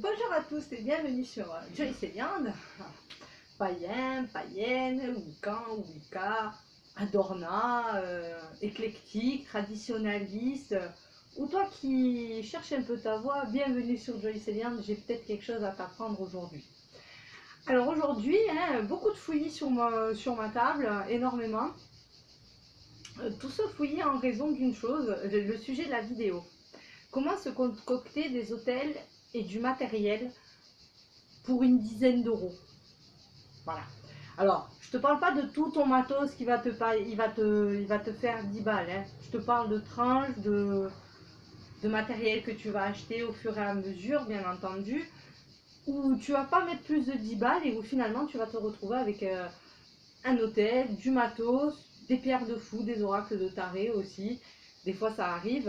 Bonjour à tous et bienvenue sur Joyce et Viande. Païen, païenne, Wiccan, Wicca, Adorna, éclectique, traditionnaliste, ou toi qui cherches un peu ta voix, bienvenue sur Joyce et Viande, j'ai peut-être quelque chose à t'apprendre aujourd'hui. Alors aujourd'hui, beaucoup de fouillis sur ma table, énormément. Tout ce fouillis en raison d'une chose, le sujet de la vidéo. Comment se concocter des hôtels et du matériel pour une dizaine d'euros. Voilà. Alors, je te parle pas de tout ton matos qui va te faire 10 balles. Hein. Je te parle de tranches, de matériel que tu vas acheter au fur et à mesure, bien entendu, où tu vas pas mettre plus de 10 balles et où finalement tu vas te retrouver avec un hôtel, du matos, des pierres de fou, des oracles de taré aussi. Des fois ça arrive.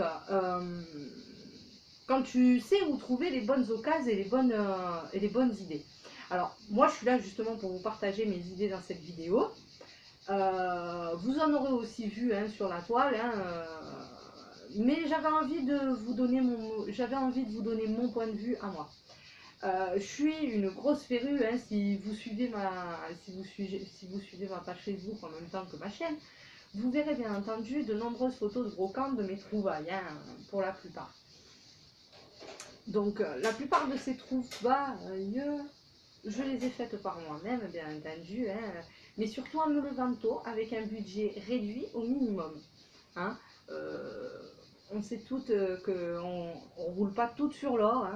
Quand tu sais où trouver les bonnes occasions et les bonnes idées. Alors, moi, je suis là justement pour vous partager mes idées dans cette vidéo. Vous en aurez aussi vu sur la toile, mais j'avais envie de vous donner mon point de vue à moi. Je suis une grosse férue, si vous suivez ma page Facebook en même temps que ma chaîne, vous verrez bien entendu de nombreuses photos de brocantes de mes trouvailles, pour la plupart. Donc la plupart de ces trouvailles, je les ai faites par moi-même, bien entendu, mais surtout en me levant tôt, avec un budget réduit au minimum. On sait toutes qu'on ne roule pas toutes sur l'or.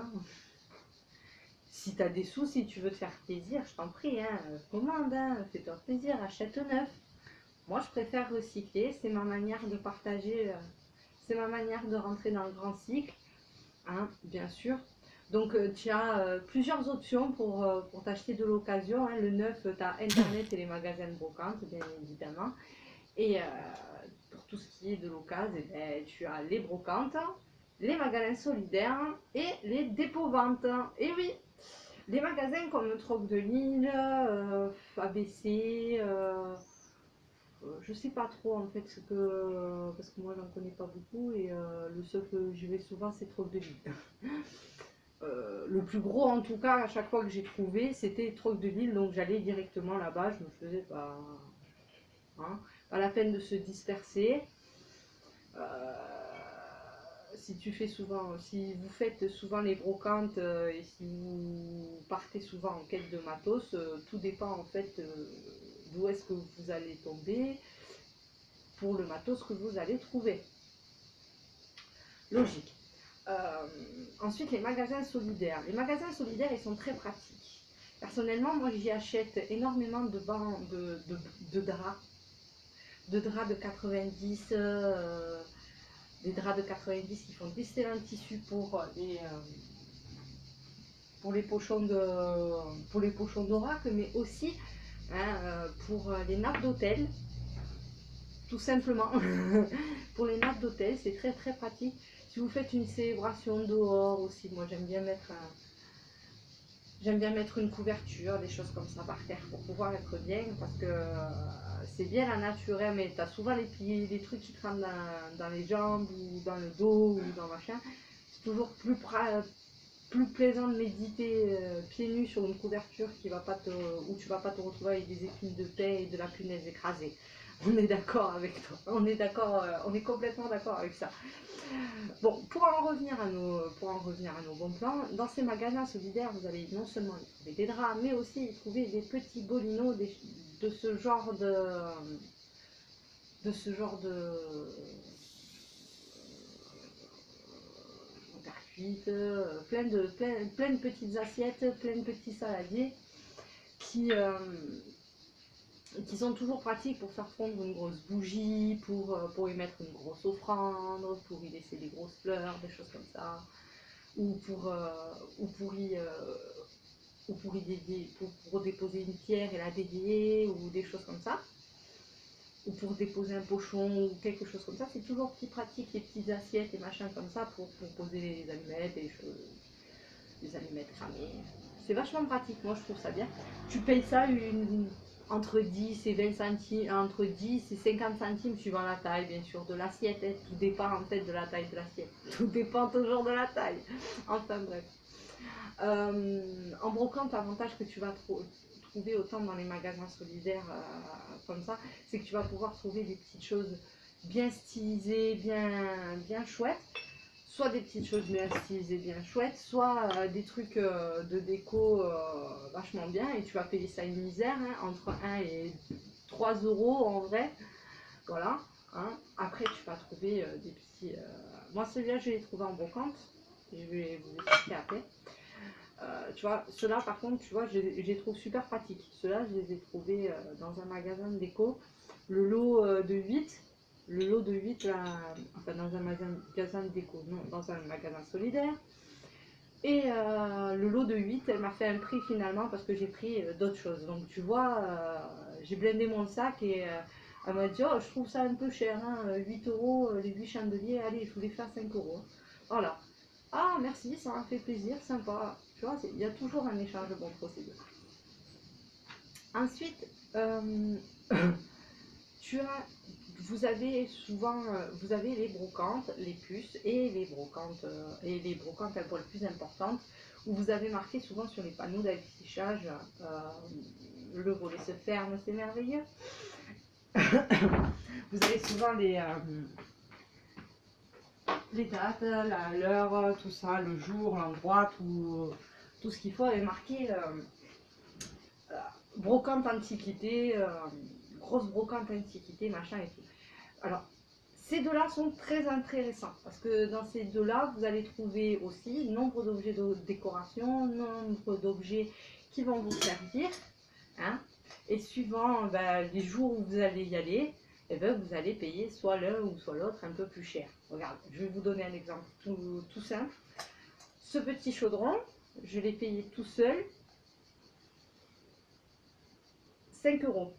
Si tu as des sous, si tu veux te faire plaisir, je t'en prie, commande, fais-toi plaisir, achète neuf. Moi, je préfère recycler, c'est ma manière de partager, c'est ma manière de rentrer dans le grand cycle. Bien sûr. Donc tu as plusieurs options pour t'acheter de l'occasion. Le neuf, tu as Internet et les magasins de brocante, bien évidemment. Et pour tout ce qui est de l'occasion, tu as les brocantes, les magasins solidaires et les dépôts-ventes. Et oui, les magasins comme Troc de Lille, ABC, je sais pas trop en fait parce que moi j'en connais pas beaucoup et le seul que j'y vais souvent c'est Troc de Lille. Le plus gros en tout cas à chaque fois que j'ai trouvé c'était Troc de Lille, donc j'allais directement là-bas, je me faisais pas la peine de se disperser. Si vous faites souvent les brocantes et si vous partez souvent en quête de matos, tout dépend en fait d'où est-ce que vous allez tomber pour le matos que vous allez trouver. Logique. Ensuite, les magasins solidaires. Les magasins solidaires, ils sont très pratiques. Personnellement, moi, j'y achète énormément de draps. De draps de 90, des draps de 90 qui font d'excellents tissus pour les pochons d'oracle, mais aussi pour les nappes d'hôtel. Tout simplement. Pour les nappes d'hôtel, c'est très très pratique. Si vous faites une célébration dehors aussi, moi j'aime bien mettre une couverture, des choses comme ça par terre pour pouvoir être bien, parce que c'est bien la nature, mais tu as souvent les trucs qui te rentrent dans les jambes ou dans le dos ou dans machin. C'est toujours plus plaisant de méditer pieds nus sur une couverture où tu vas pas te retrouver avec des épines de paix et de la punaise écrasée. On est d'accord avec toi, on est complètement d'accord avec ça. Bon, pour en revenir à nos bons plans, dans ces magasins solidaires, vous allez non seulement y trouver des draps, mais aussi y trouver des petits bolinos de ce genre de terre cuite, plein de petites assiettes, plein de petits saladiers qui sont toujours pratiques pour faire fondre une grosse bougie, pour y mettre une grosse offrande, pour y laisser des grosses fleurs, des choses comme ça, ou pour déposer une pierre et la dédier, ou des choses comme ça, ou pour déposer un pochon, ou quelque chose comme ça. C'est toujours plus pratique, les petites assiettes et machin comme ça, pour poser les allumettes et les allumettes cramées. C'est vachement pratique, moi je trouve ça bien. Tu payes ça entre 10 et 20 centimes, entre 10 et 50 centimes suivant la taille bien sûr de l'assiette. Tout dépend en fait de la taille de l'assiette. Tout dépend toujours de la taille. Enfin bref. En brocante, l'avantage que tu vas trouver autant dans les magasins solidaires comme ça, c'est que tu vas pouvoir trouver des petites choses bien stylisées, bien chouettes. Soit des petites choses bien stylisées, bien chouettes, soit des trucs de déco vachement bien, et tu vas payer ça une misère, hein, entre 1 et 3 euros en vrai. Voilà. Hein. Après, tu vas trouver des petits. Moi, celui-là, je l'ai trouvé en brocante. Je vais vous expliquer après. Tu vois, ceux-là, par contre, tu vois, je les trouve super pratiques. Ceux-là, je les ai trouvés dans un magasin de déco. Le lot de 8. Le lot de 8, là, enfin, dans un magasin de déco, non, dans un magasin solidaire. Et le lot de 8, elle m'a fait un prix finalement parce que j'ai pris d'autres choses. Donc, tu vois, j'ai blindé mon sac et elle m'a dit, oh, je trouve ça un peu cher, hein, 8 euros, les 8 chandeliers, allez, je voulais faire 5 euros. Voilà. Ah, merci, ça m'a fait plaisir, sympa. Tu vois, il y a toujours un échange de bons procédés. Ensuite, vous avez souvent, vous avez les brocantes, les puces et les brocantes un peu plus importantes, où vous avez marqué souvent sur les panneaux d'affichage, le volet se ferme, c'est merveilleux. Vous avez souvent les dates, l'heure, tout ça, le jour, l'endroit, tout ce qu'il faut est marqué brocante antiquité, grosse brocante antiquité, machin et tout. Alors, ces deux-là sont très intéressants parce que dans ces deux-là, vous allez trouver aussi nombre d'objets de décoration, nombre d'objets qui vont vous servir. Hein, et suivant les jours où vous allez y aller, eh ben, vous allez payer soit l'un ou soit l'autre un peu plus cher. Regarde, je vais vous donner un exemple tout simple. Ce petit chaudron, je l'ai payé tout seul 5 euros.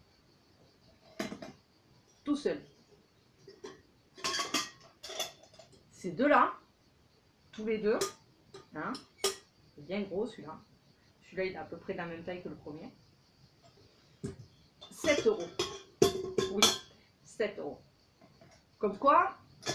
Tout seul. Ces deux-là, tous les deux, hein, c'est bien gros celui-là. Celui-là, il est à peu près de la même taille que le premier. 7 euros. Oui, 7 euros. Comme quoi,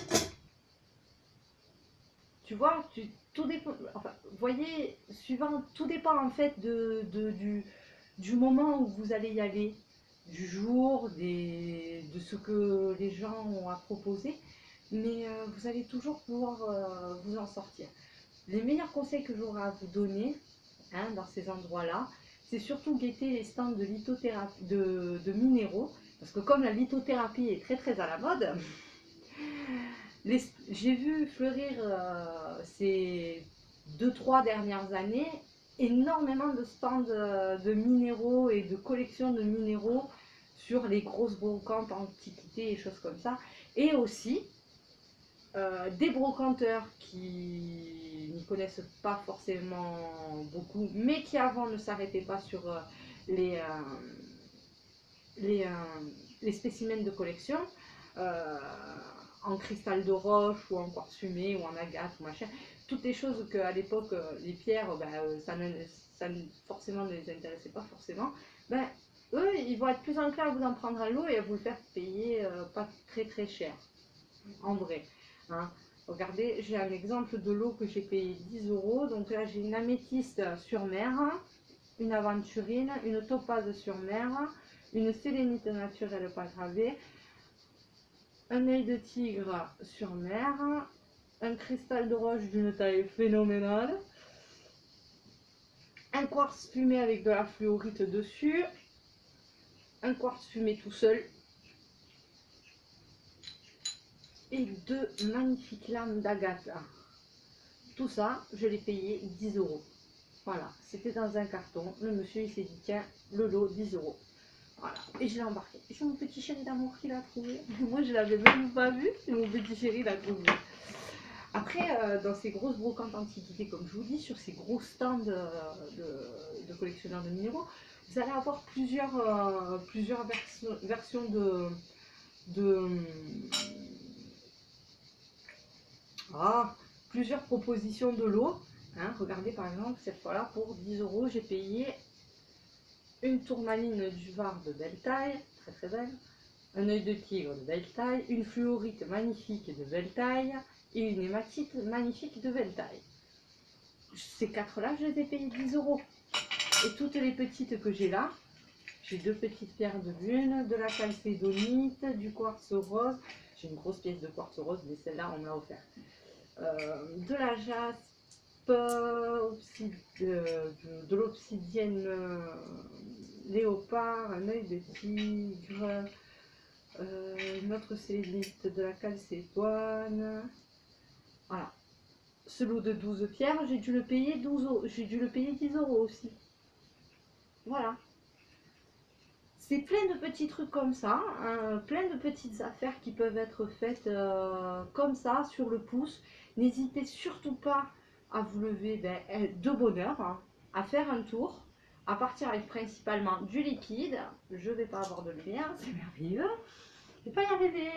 tu vois, tout dépend. Enfin, vous voyez, suivant, tout dépend en fait du moment où vous allez y aller, du jour, de ce que les gens ont à proposer. Mais vous allez toujours pouvoir vous en sortir. Les meilleurs conseils que j'aurai à vous donner, hein, dans ces endroits-là, c'est surtout guetter les stands de lithothérapie, de minéraux, parce que comme la lithothérapie est très très à la mode, j'ai vu fleurir ces 2-3 dernières années énormément de stands de minéraux et de collections de minéraux sur les grosses brocantes antiquités et choses comme ça. Et aussi des brocanteurs qui n'y connaissent pas forcément beaucoup, mais qui avant ne s'arrêtaient pas sur les, les, euh, les spécimens de collection. En cristal de roche ou en quartz fumé ou en agate ou machin, toutes les choses qu'à l'époque les pierres ça forcément ne les intéressait pas forcément, eux ils vont être plus enclins à vous en prendre à l'eau et à vous le faire payer pas très très cher en vrai, hein. Regardez, j'ai un exemple de l'eau que j'ai payé 10 euros. Donc là j'ai une améthyste sur mer, une aventurine, une topaze sur mer, une sélénite naturelle pas gravée, un œil de tigre sur mer, un cristal de roche d'une taille phénoménale, un quartz fumé avec de la fluorite dessus, un quartz fumé tout seul, et deux magnifiques lames d'agate. Tout ça, je l'ai payé 10 euros. Voilà, c'était dans un carton. Le monsieur, il s'est dit, tiens, le lot, 10 euros. Voilà, et je l'ai embarqué. C'est mon petit chéri d'amour qui l'a trouvé. Moi, je l'avais même pas vu, c'est mon petit chéri l'a trouvé. Après, dans ces grosses brocantes antiquités, comme je vous dis, sur ces gros stands de collectionneurs de minéraux, vous allez avoir plusieurs versions plusieurs propositions de l'eau. Hein, regardez par exemple, cette fois-là, pour 10 euros, j'ai payé une tourmaline du Var de belle taille, très très belle, un œil de tigre de belle taille, une fluorite magnifique de belle taille et une hématite magnifique de belle taille. ces 4-là, je les ai payés 10 €. Et toutes les petites que j'ai là, j'ai 2 petites pierres de lune, de la chalcédonite, du quartz rose. J'ai une grosse pièce de quartz rose, mais celle-là, on me l'a offert. De la jaspe, de l'obsidienne léopard, un œil de tigre, une autre célite, de la calcédoine. Voilà. Ce lot de 12 pierres, j'ai dû le payer 10 € aussi. Voilà. C'est plein de petits trucs comme ça, hein, plein de petites affaires qui peuvent être faites comme ça, sur le pouce. N'hésitez surtout pas à vous lever de bonne heure, hein, à faire un tour, à partir avec principalement du liquide. Je ne vais pas avoir de lumière, c'est merveilleux. Je ne vais pas y arriver.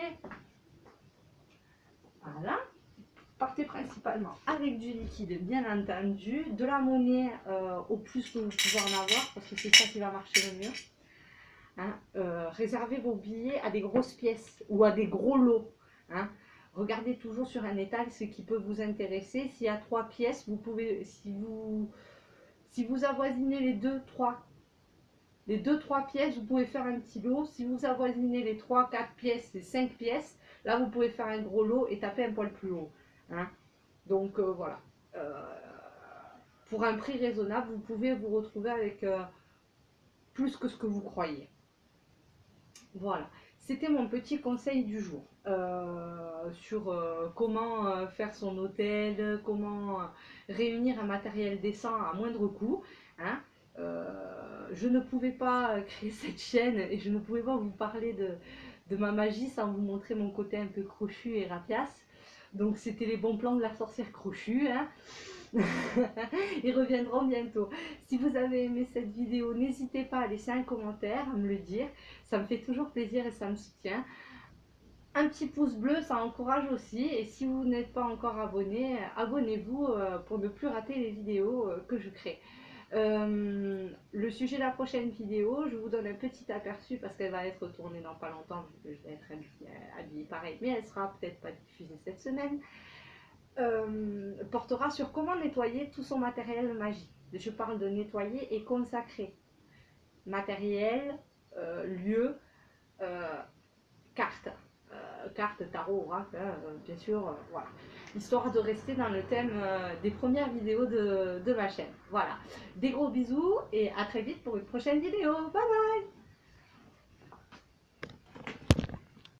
Voilà. Partez principalement avec du liquide, bien entendu, de la monnaie au plus que vous pouvez en avoir, parce que c'est ça qui va marcher le mieux. Hein, réservez vos billets à des grosses pièces ou à des gros lots. Hein. Regardez toujours sur un étal ce qui peut vous intéresser. S'il y a 3 pièces, vous pouvez, si vous avoisinez les 2-3 pièces, vous pouvez faire un petit lot. Si vous avoisinez les 3-4 pièces, les 5 pièces, là vous pouvez faire un gros lot et taper un poil plus haut. Hein. Donc voilà. Pour un prix raisonnable, vous pouvez vous retrouver avec plus que ce que vous croyez. Voilà, c'était mon petit conseil du jour sur comment faire son hôtel, comment réunir un matériel décent à moindre coût. Hein. Je ne pouvais pas créer cette chaîne et je ne pouvais pas vous parler de ma magie sans vous montrer mon côté un peu crochu et rapiace. Donc c'était les bons plans de la sorcière crochue. Hein. Ils reviendront bientôt. Si vous avez aimé cette vidéo, n'hésitez pas à laisser un commentaire, à me le dire. Ça me fait toujours plaisir et ça me soutient. Un petit pouce bleu, ça encourage aussi. Et si vous n'êtes pas encore abonné, abonnez-vous pour ne plus rater les vidéos que je crée. Le sujet de la prochaine vidéo, je vous donne un petit aperçu parce qu'elle va être tournée dans pas longtemps, vu que je vais être habillée pareil, mais elle sera peut-être pas diffusée cette semaine. Portera sur comment nettoyer tout son matériel magique. Je parle de nettoyer et consacrer. Matériel, lieu, carte. Carte, tarot, oracle, bien sûr, voilà. Histoire de rester dans le thème des premières vidéos de ma chaîne. Voilà. Des gros bisous et à très vite pour une prochaine vidéo. Bye bye!